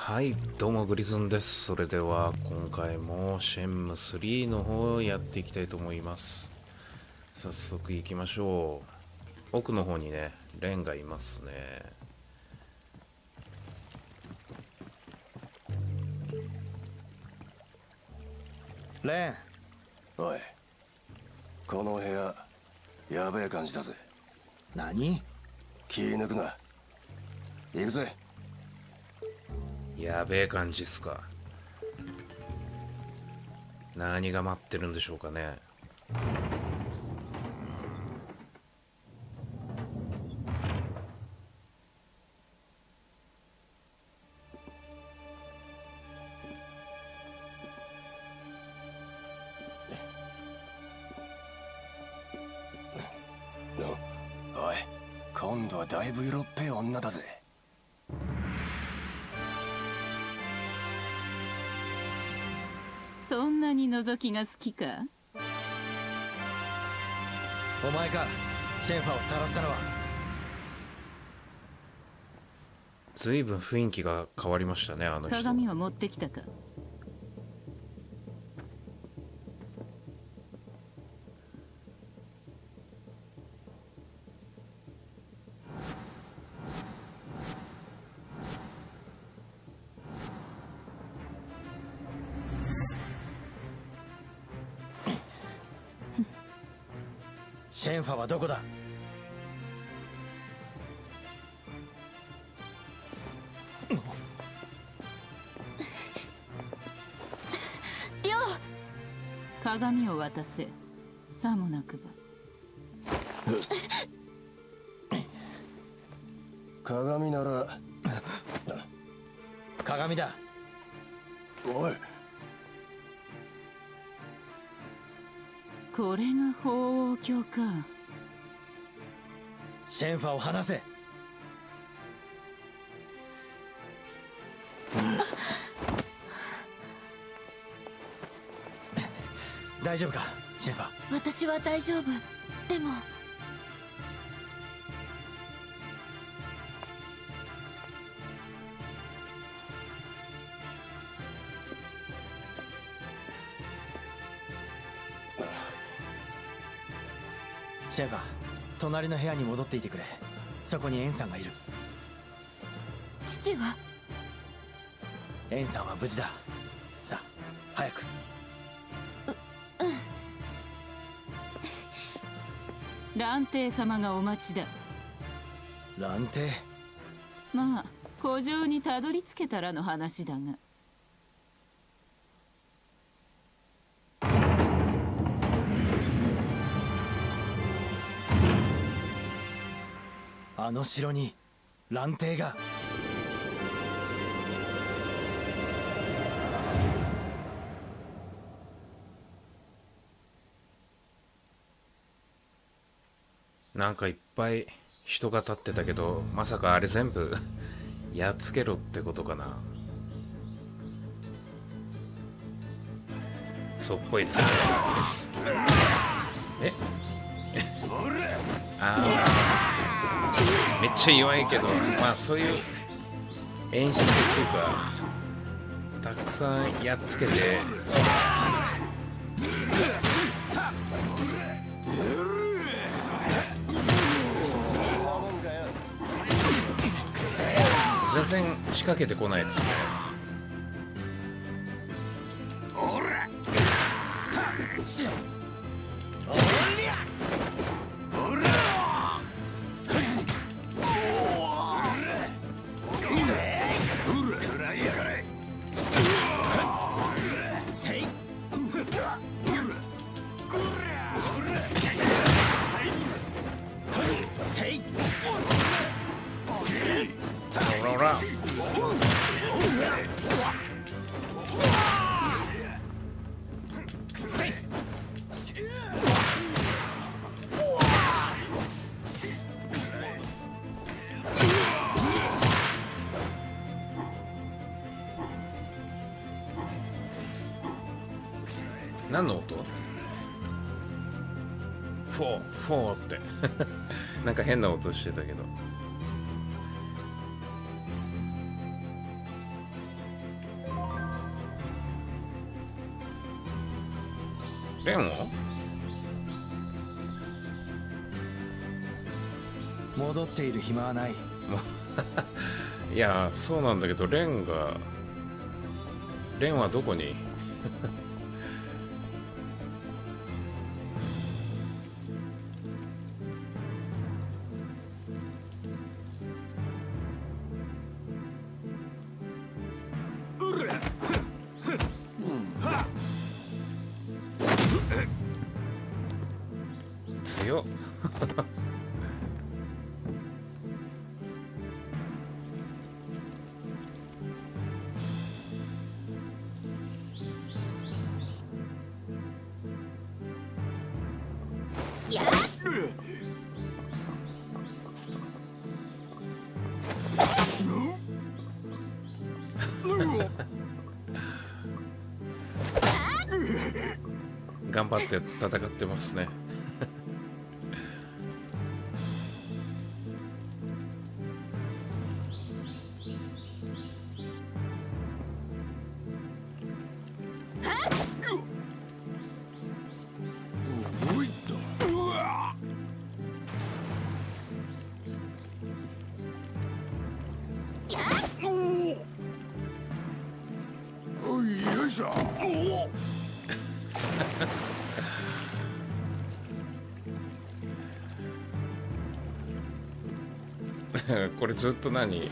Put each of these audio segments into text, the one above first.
はい、どうもグリズンです。それでは今回もシェンム3の方をやっていきたいと思います。早速行きましょう。奥の方にね、レンがいますね。 レン。 おい、この部屋やべえ感じだぜ。 何？ 気抜くな。行くぜ。 やべえ感じっすか。何が待ってるんでしょうかね。 おい、今度はだいぶ色っぺえ女だぜ。 そんなに覗きが好きか？ お前か、シェンファをさらったのは。 ずいぶん雰囲気が変わりましたね、あの人。 鏡は持ってきたか？ シェンファはどこだ？ リョウ！鏡を渡せ。さもなくば。 鏡なら。 鏡だ。 おい、 これが法王鏡か。 シェンファを離せ。大丈夫か、シェンファ？ 私は大丈夫。でもシェンファ、隣の部屋に戻っていてくれ。そこにエンさんがいる。 父が。 エンさんは無事だ。さあ、早く。 蘭亭様がお待ちだ。 蘭亭？ まあ古城にたどり着けたらの話だが。 あの城に蘭亭が。 なんかいっぱい人が立ってたけど、まさかあれ全部やっつけろってことかな。そうっぽいですね。えめっちゃ弱いけど、まあそういう演出っていうか、たくさんやっつけて全然仕掛けてこないですね。ほらほら。何の音？フォーフォーってなんか変な音してたけど。 レンを戻っている暇はない。 いやそうなんだけど、レンはどこに強っ頑張って戦ってますね。これずっと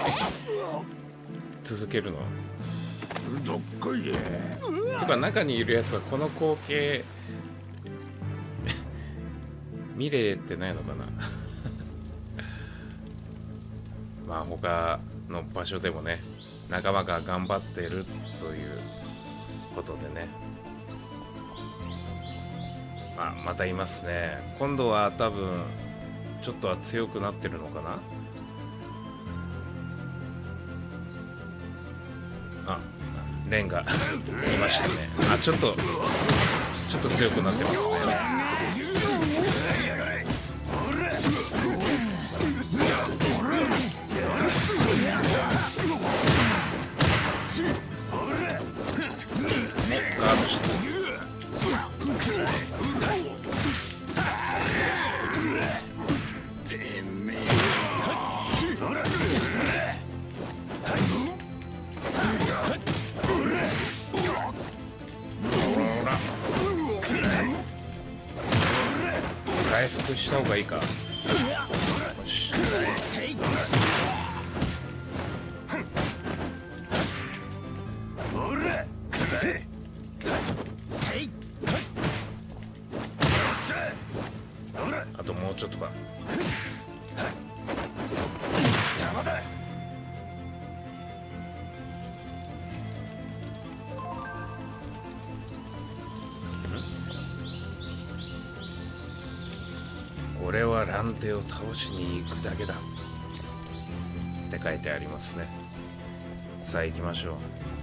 続けるの？ どっこい。 てか中にいるやつはこの光景見れてないのかなまあ他の場所でもね、仲間が頑張ってるということでね、またいますね。今度は多分ちょっとは強くなってるのかな。レンがいましたね。ちょっと強くなってますね。ガードして。回復した方がいいか。よし。あともうちょっとか。俺は乱手を倒しに行くだけだって書いてありますね。さあ行きましょう。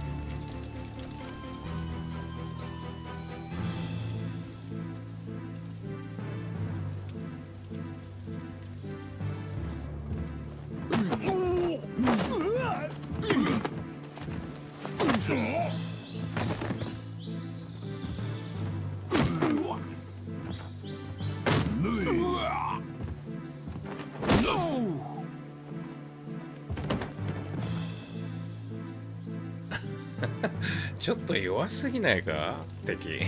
ちょっと弱すぎないか敵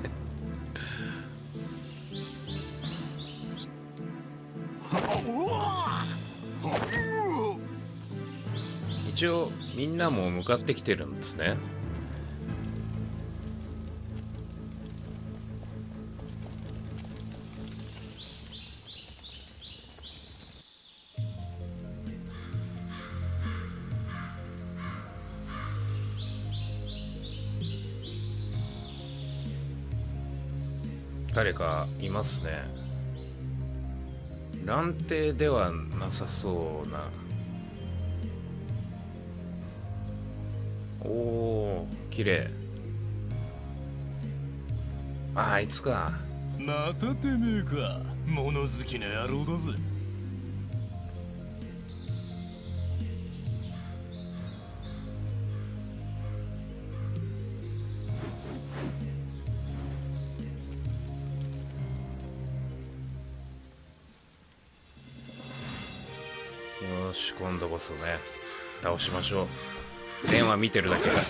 一応みんなも向かってきてるんですね。誰かいますね。乱手ではなさそうな。おお、綺麗。あいつか。 またてめえか。物好きな野郎だぜ。 し、今度こそね倒しましょう。電話見てるだけだ。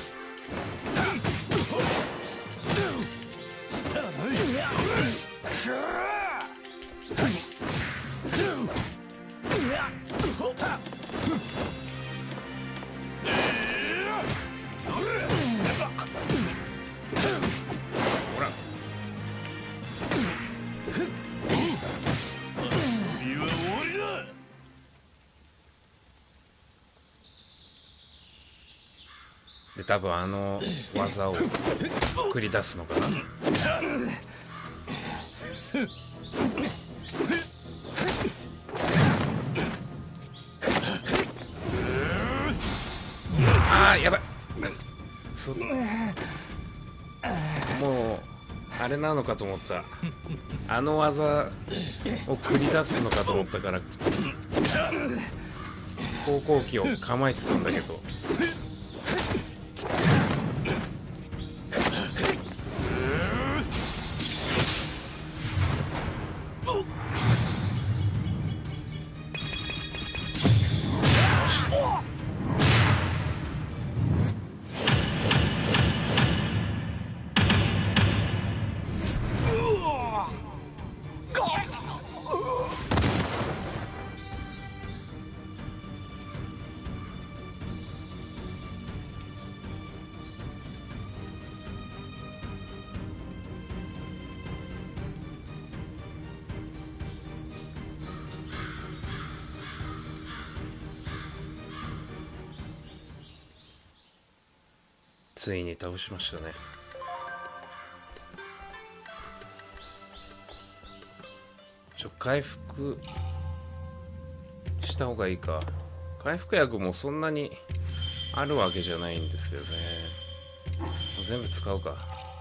ほらで、多分あの技を繰り出すのかな。あーやばい。もうあれなのかと思った。あの技を繰り出すのかと思ったから航行機を構えてたんだけど。ついに倒しましたね。回復した方がいいか。回復薬もそんなにあるわけじゃないんですよね。全部使うか。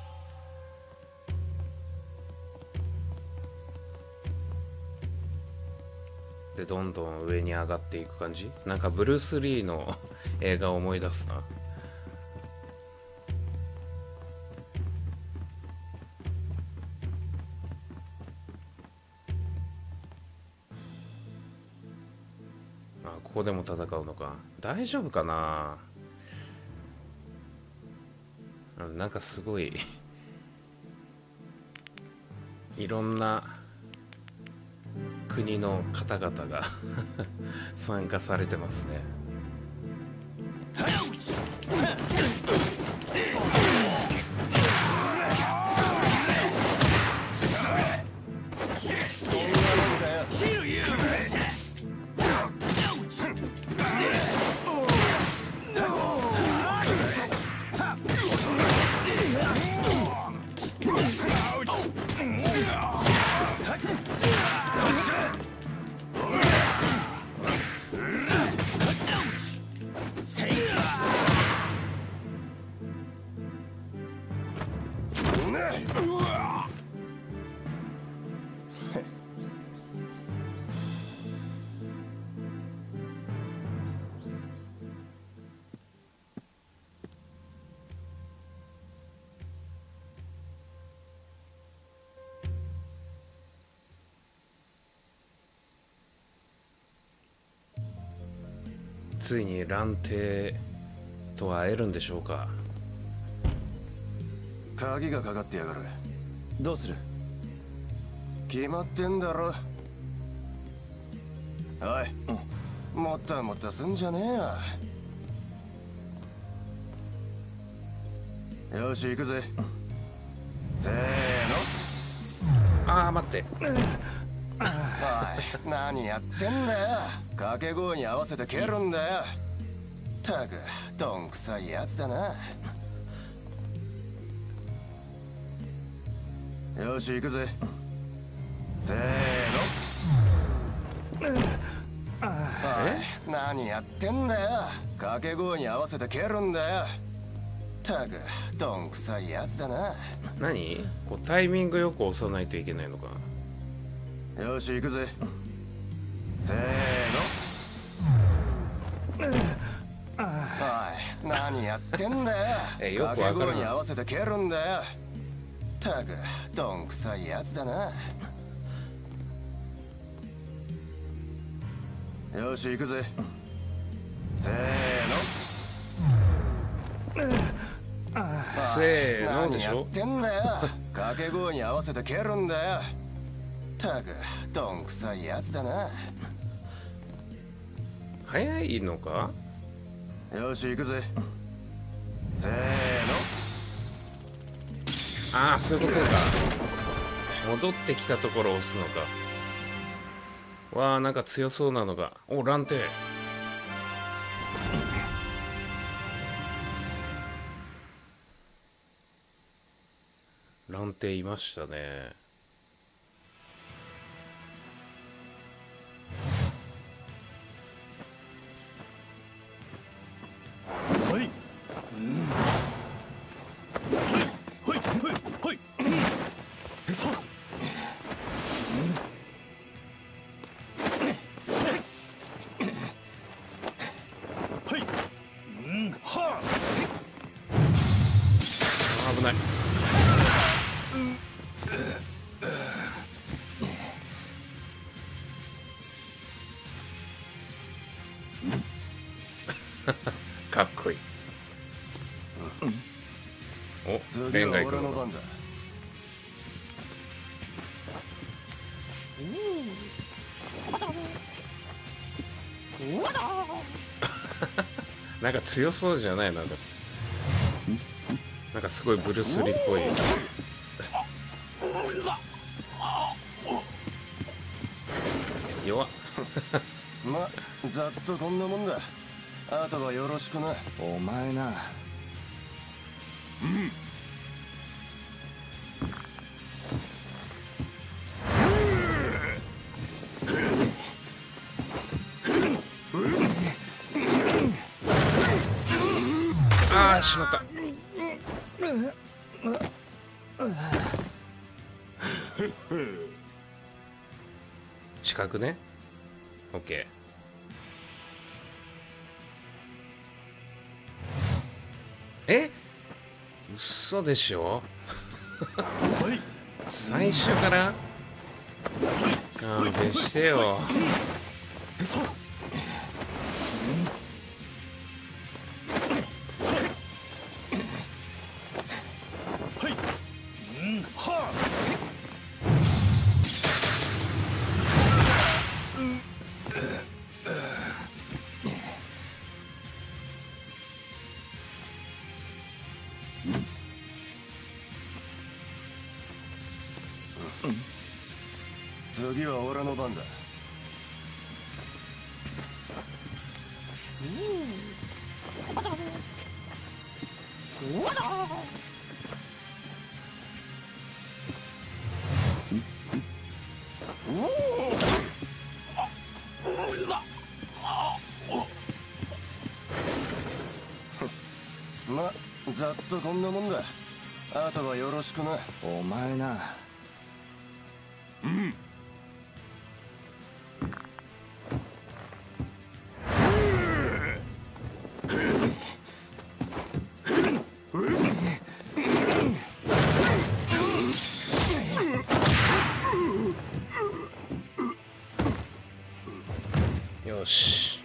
でどんどん上に上がっていく感じ。なんかブルース・リーの映画を思い出すな。ここでも戦うのか。大丈夫かな。なんかすごいいろんな国の方々が参加されてますね。ついに蘭亭と会えるんでしょうか。 鍵がかかってやがる。 どうする？ 決まってんだろ。おい、もったもったすんじゃねえよ。よし行くぜ。せーの。 ああ待って。 おい、何やってんだよ。掛け声に合わせて蹴るんだよ。たくどんくさいやつだな。よし行くぜ。せーの。おい、何やってんだよ。掛け声に合わせて蹴るんだよ。たくどんくさいやつだな。 何こうタイミングよく押さないといけないのか。 よし行くぜ。せーの。おい、何やってんだよ。 よくわかるな。 掛け声に合わせて蹴るんだよ。たくどんくさいやつだな。よし行くぜ。 せせーのでしょ。 何やってんだよ。掛け声に合わせて蹴るんだよ。たくどんくさいやつだな。 早いのか。 よし行くぜ。せーの。 ああ、そういうことか。戻ってきたところを押すのか。わあ、なんか強そうなのが。お、乱帝。乱帝いましたね。 はい。はいはいはい。はい。はあ、危ない。かっこいい。お、レンガ行くのか。なんか強そうじゃないな。なんかすごいブルース・リーっぽい。弱っ。 ま、ざっとこんなもんだ。あとはよろしくな。 お前な。 ああ、しまった。近くね。オッケー。え、嘘でしょ。最初から勘弁してよ。 次は俺の番だ。ま、ざっとこんなもんだ。あとはよろしくな。 お前な。 よし。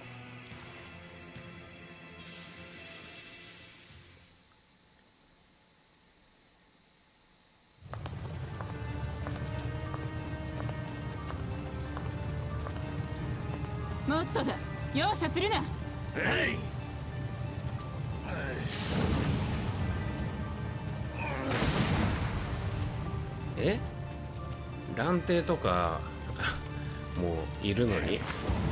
もっとだ。容赦するな。 え、乱帝とかもういるのに。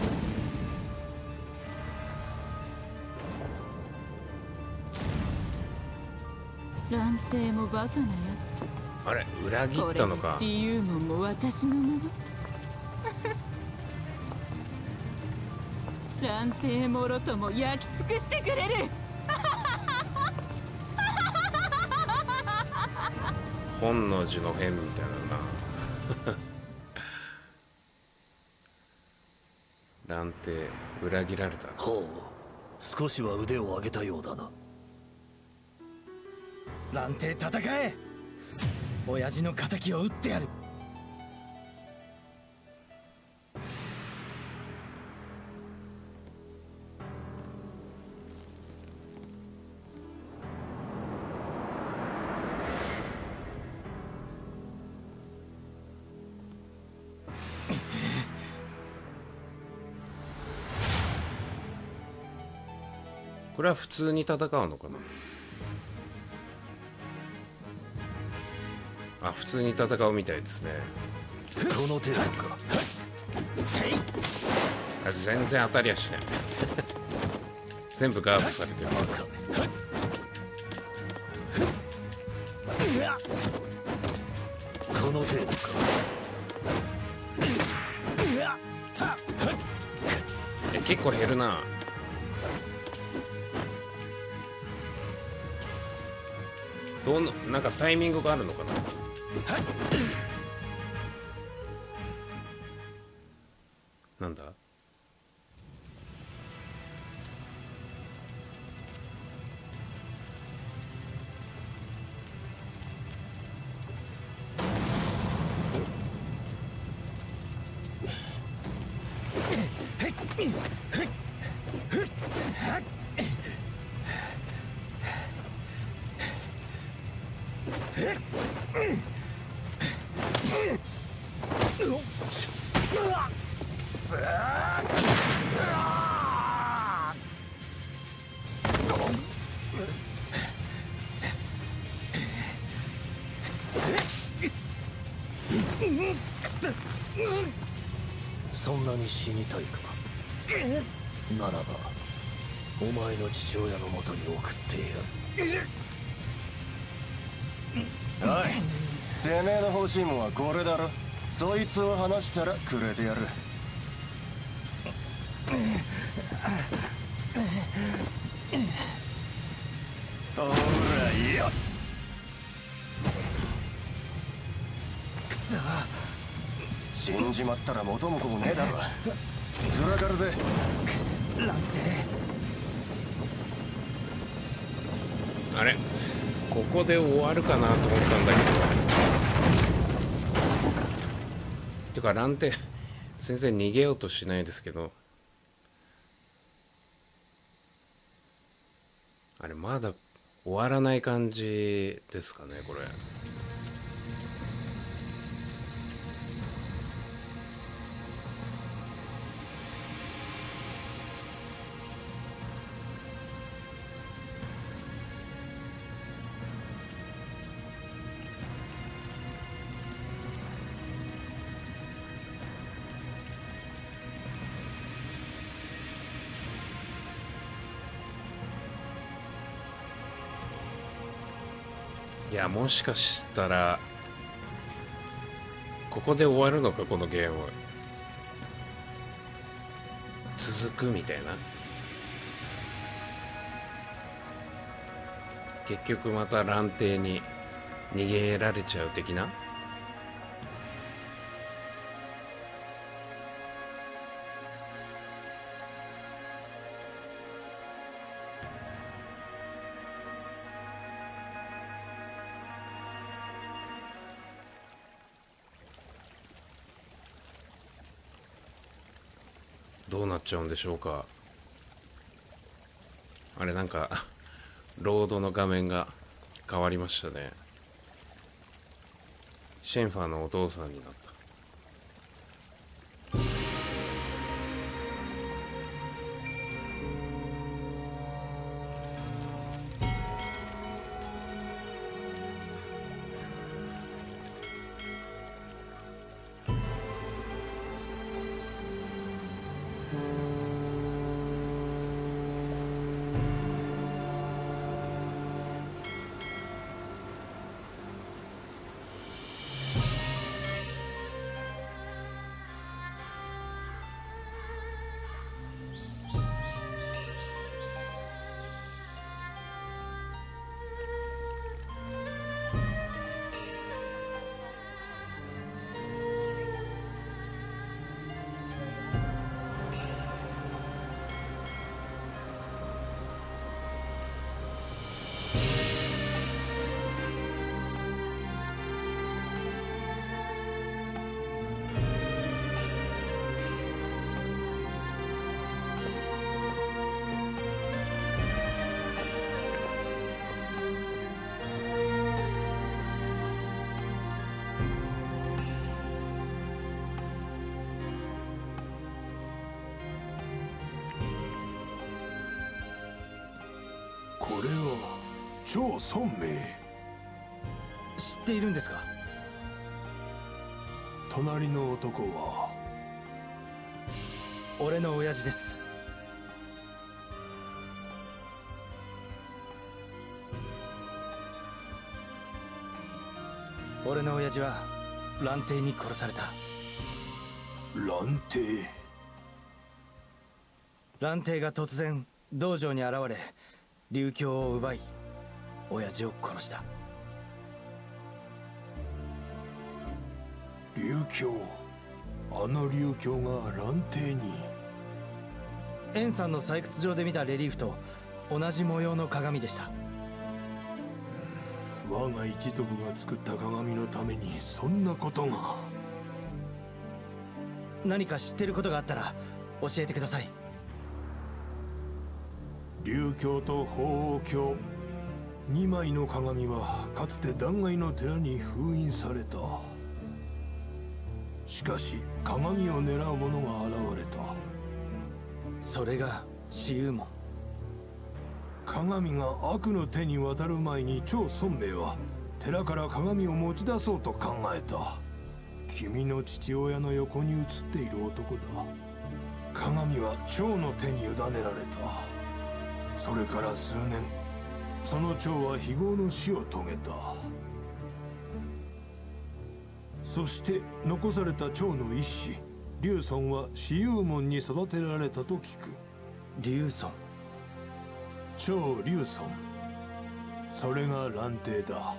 乱帝もバカなやあれ、裏切つ。これでったのか。 私有門も私のもの。乱帝もろとも焼き尽くしてくれる。 本能寺の変みたいなな。乱帝裏切られた。 ほう、少しは腕を上げたようだな。 乱帝戦え。親父の敵を撃ってやる。 これは普通に戦うのかな。あ、普通に戦うみたいですね。 この程度か。 あ、全然当たりやしない全部ガードされてる。 この程度か。 結構減るな。なんかタイミングがあるのかな。なんだ。 そんなに死にたいか。ならばお前の父親のもとに送ってやる。 おい、てめえの欲しいもんはこれだろ。そいつを話したらくれてやる。ほらよっ。死んじまったら元も子もねえだろ。ずらかるぜ。 なんて。 あれ、ここで終わるかなと思ったんだけど。てかランテ全然逃げようとしないですけど。あれまだ終わらない感じですかね、これ。いや、もしかしたらここで終わるのか、このゲーム。続くみたいな。結局また蘭亭に逃げられちゃう的な。どうなっちゃうんでしょうか。あれ、なんかロードの画面が変わりましたね。シェンファーのお父さんになった。 これは超孫明。 知っているんですか？ 隣の男は俺の親父です。俺の親父は蘭亭に殺された。 蘭亭。 蘭亭が突然道場に現れ琉教を奪い親父を殺した。 琉教。あの琉教が蘭亭に。 円さんの採掘場で見たレリーフと同じ模様の鏡でした。 我が一族が作った鏡のためにそんなことが。 何か知ってることがあったら教えてください。 琉教と鳳凰教、2枚の鏡はかつて断崖の寺に封印された。しかし鏡を狙う者が現れた。 それが紫幽門。 鏡が悪の手に渡る前に張孫明は寺から鏡を持ち出そうと考えた。君の父親の横に写っている男だ。鏡は張の手に委ねられた。それから数年、その張は非業の死を遂げた。そして残された張の一子劉尊は紫幽門に育てられたと聞く。 劉尊。 張劉尊。それが蘭亭だ。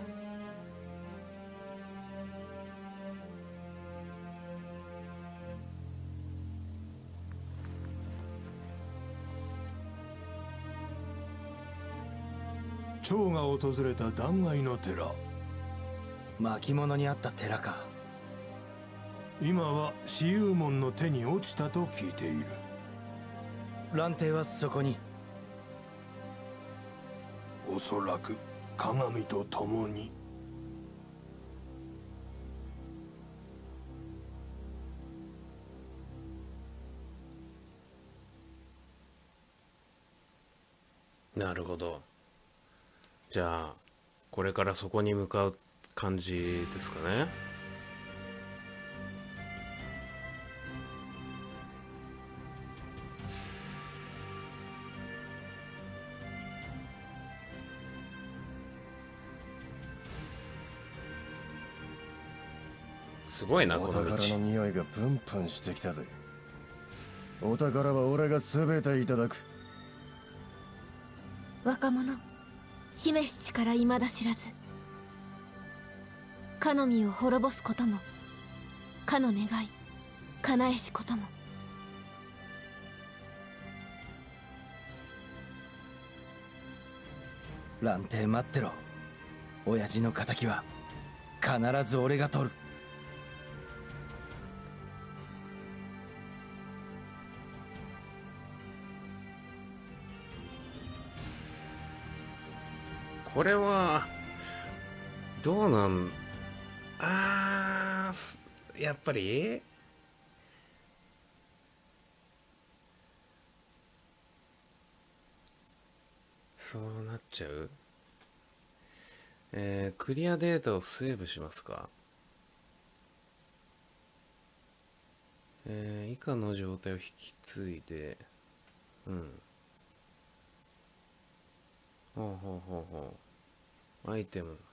張が訪れた断崖の寺。 巻物にあった寺か。 今は紫幽門の手に落ちたと聞いている。 蘭亭はそこに。 おそらく鏡と共に。 なるほど。じゃあこれからそこに向かう感じですかね。すごいなこの道。 お宝の匂いがプンプンしてきたぜ。お宝は俺が全ていただく。 若者、姫七から未だ知らず。かの実を滅ぼすことも、かの願い叶えしことも。 蘭亭待ってろ。親父の仇は必ず俺が取る。 これはどうなんやっぱりそうなっちゃう。クリアデータをセーブしますか。以下の状態を引き継いで、ほうほうほうほう。アイテム。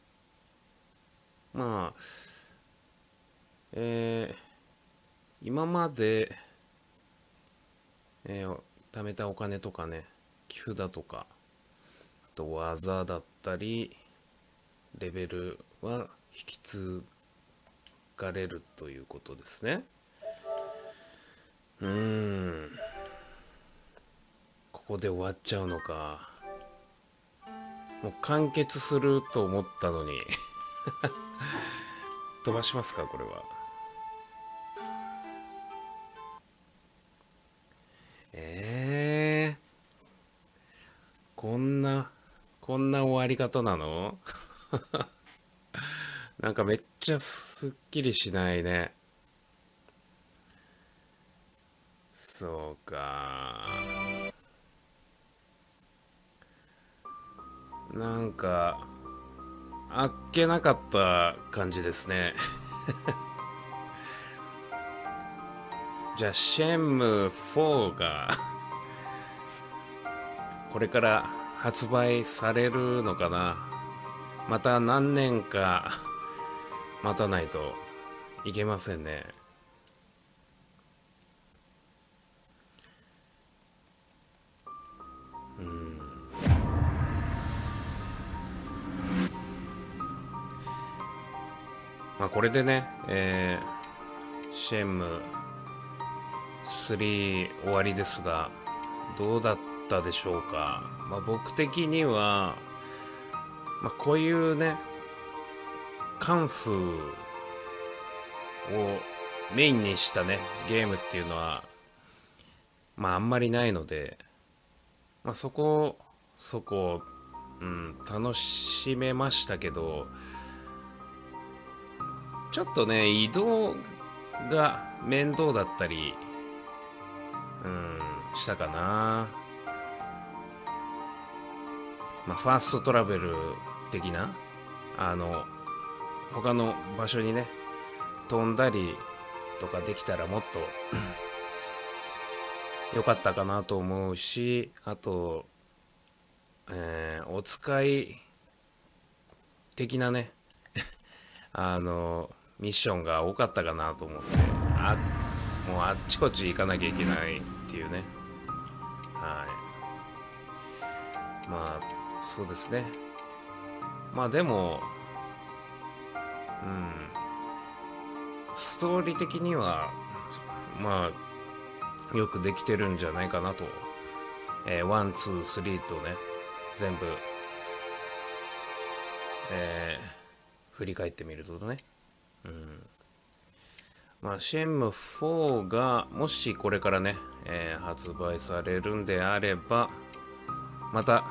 まあ、今まで、貯めたお金とかね、寄付だとか、あと技だったり、レベルは引き継がれるということですね。ここで終わっちゃうのか。もう完結すると思ったのに飛ばしますかこれは。こんな終わり方なのなんかめっちゃすっきりしないね。そうか。 なんかあっけなかった感じですね。じゃあシェンム4がこれから発売されるのかな。また何年か待たないといけませんね。まあこれでね、シェンム3終わりですが、どうだったでしょうか。まあ僕的には、まあこういうね、カンフーをメインにしたね、ゲームっていうのは、まああんまりないので、まあそこ、楽しめましたけど、ちょっとね、移動が面倒だったり、したかな。まあ、ファーストトラベル的な、他の場所にね、飛んだりとかできたらもっと良かったかなと思うし、あと、お使い的なね、ミッションが多かったかなと思って、もうあっちこっち行かなきゃいけないっていうね。はい。まあそうですね。まあでもストーリー的にはまあよくできてるんじゃないかなと、1、2、3とね全部、振り返ってみるとね、まあシェンム4がもしこれからね、発売されるんであればまた、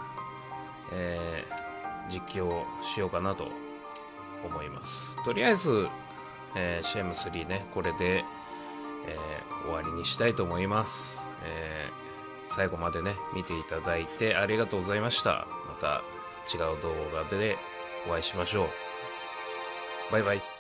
実況をしようかなと思います。とりあえず、シェンム3ねこれで、終わりにしたいと思います。最後までね見ていただいてありがとうございました。また違う動画でお会いしましょう。バイバイ。